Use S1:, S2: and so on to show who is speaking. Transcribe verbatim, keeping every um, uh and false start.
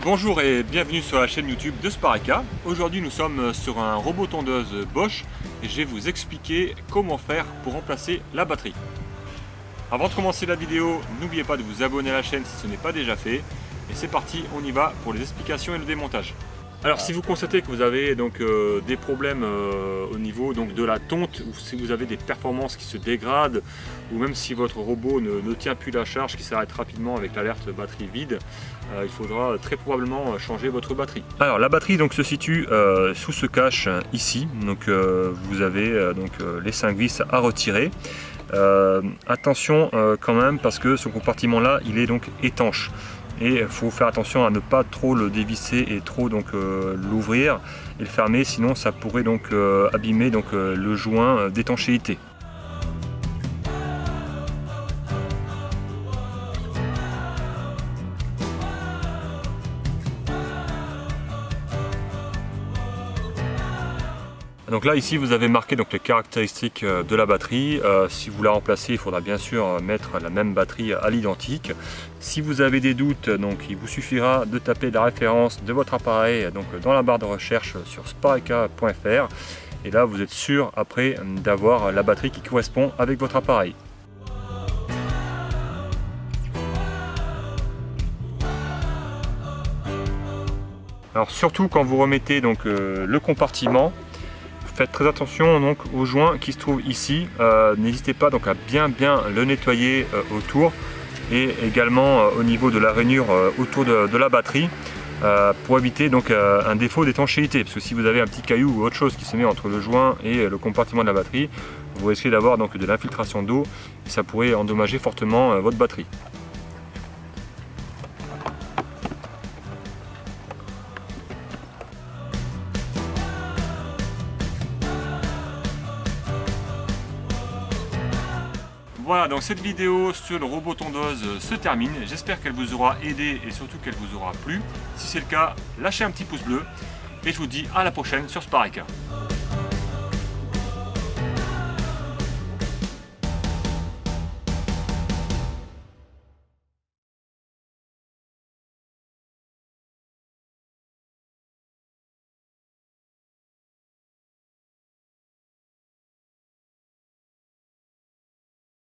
S1: Bonjour et bienvenue sur la chaîne YouTube de Spareka. Aujourd'hui nous sommes sur un robot tondeuse Bosch et je vais vous expliquer comment faire pour remplacer la batterie. Avant de commencer la vidéo, n'oubliez pas de vous abonner à la chaîne si ce n'est pas déjà fait. Et c'est parti, on y va pour les explications et le démontage. Alors si vous constatez que vous avez donc euh, des problèmes euh, au niveau donc, de la tonte, ou si vous avez des performances qui se dégradent, ou même si votre robot ne, ne tient plus la charge, qui s'arrête rapidement avec l'alerte batterie vide, euh, il faudra très probablement changer votre batterie. Alors la batterie donc, se situe euh, sous ce cache ici, donc euh, vous avez euh, donc, euh, les cinq vis à retirer. Euh, attention euh, quand même parce que ce compartiment là il est donc étanche. Et il faut faire attention à ne pas trop le dévisser et trop donc euh, l'ouvrir et le fermer, sinon ça pourrait donc euh, abîmer donc euh, le joint d'étanchéité. Donc là ici vous avez marqué donc les caractéristiques de la batterie. Euh, si vous la remplacez, il faudra bien sûr mettre la même batterie à l'identique. Si vous avez des doutes, donc il vous suffira de taper la référence de votre appareil donc dans la barre de recherche sur spareka point F R et là vous êtes sûr après d'avoir la batterie qui correspond avec votre appareil. Alors surtout quand vous remettez donc euh, le compartiment, faites très attention donc au joint qui se trouve ici. Euh, n'hésitez pas donc à bien bien le nettoyer euh, autour et également euh, au niveau de la rainure euh, autour de, de la batterie euh, pour éviter donc euh, un défaut d'étanchéité, parce que si vous avez un petit caillou ou autre chose qui se met entre le joint et le compartiment de la batterie, vous risquez d'avoir donc de l'infiltration d'eau et ça pourrait endommager fortement euh, votre batterie. Voilà, donc cette vidéo sur le robot tondeuse se termine. J'espère qu'elle vous aura aidé et surtout qu'elle vous aura plu. Si c'est le cas, lâchez un petit pouce bleu et je vous dis à la prochaine sur Spareka.